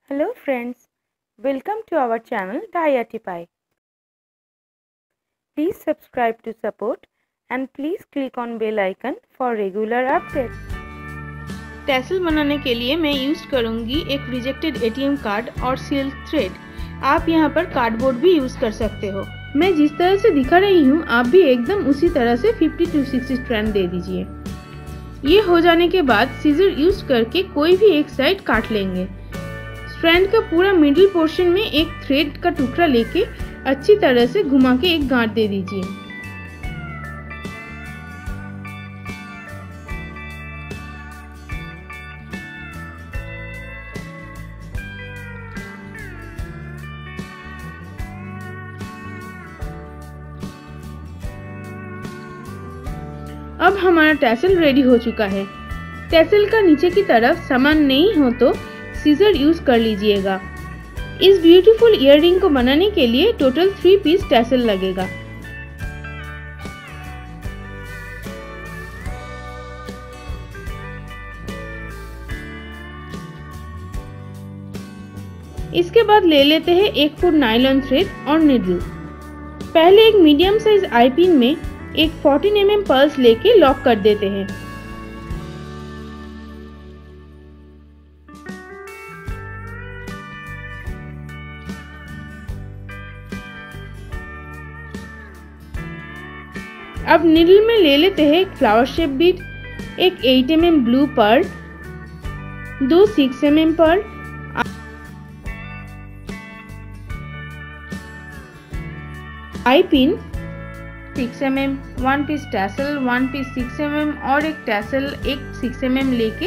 Hello friends, welcome to our channel Dietify. Please subscribe to support and please click on bell icon for regular updates. Tassel बनाने के लिए मैं use करूँगी एक rejected ATM card और silk thread. आप यहाँ पर कार्डबोर्ड भी यूज़ कर सकते हो। मैं जिस तरह से दिखा रही हूँ आप भी एकदम उसी तरह से 50 to 60 स्ट्रैंड दे दीजिए। ये हो जाने के बाद सीजर यूज़ करके कोई भी एक साइड काट लेंगे। स्ट्रैंड का पूरा मिडिल पोर्शन में एक थ्रेड का टुकड़ा लेके अच्छी तरह से घुमा के एक गांठ दे दीजिए। अब हमारा टैसल रेडी हो चुका है। टैसल का नीचे की तरफ समान नहीं हो तो सीजर यूज कर लीजिएगा। इस ब्यूटीफुल ईयररिंग को बनाने के लिए टोटल 3 पीस टैसल लगेगा। इसके बाद ले लेते हैं 1 फुट नायलॉन थ्रेड और निडल। पहले एक मीडियम साइज आई पिन में एक 14 mm पल्स लेके लॉक कर देते हैं। अब निडल में ले लेते हैं एक फ्लावर शेप बीड, एक 8 mm blue pearl, 2 6 mm pearl, eye pin 6 mm, 1 piece tassel, 1 piece 6 mm और एक टैसल एक 6 mm लेके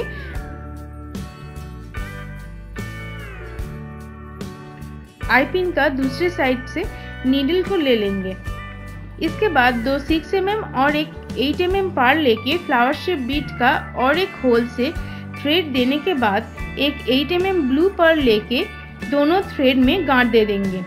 आई पिन का दूसरे साइड से नीडल को ले लेंगे। इसके बाद 2 6 mm और एक 8 mm पार लेके फ्लावर शेप बीट का और एक होल से थ्रेड देने के बाद एक 8 mm ब्लू पर्ल लेके दोनों थ्रेड में गांठ दे देंगे।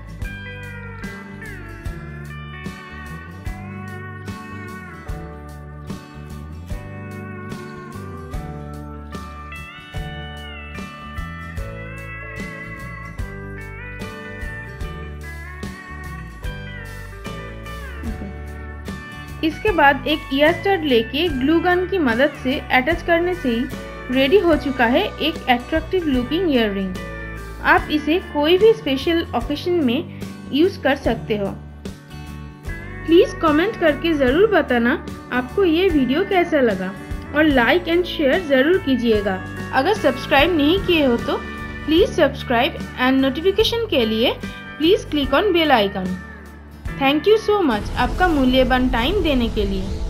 इसके बाद एक ईयर स्टड लेके ग्लू गन की मदद से अटैच करने से ही रेडी हो चुका है एक अट्रैक्टिव लुकिंग ईयररिंग। आप इसे कोई भी स्पेशल ओकेशन में यूज कर सकते हो। प्लीज कमेंट करके जरूर बताना आपको ये वीडियो कैसा लगा और लाइक एंड शेयर जरूर कीजिएगा। अगर सब्सक्राइब नहीं किए हो तो प्लीज सब्सक्राइब एंड नोटिफिकेशन के लिए please click on bell icon. Thank you so much आपका मूल्यवान टाइम देने के लिए।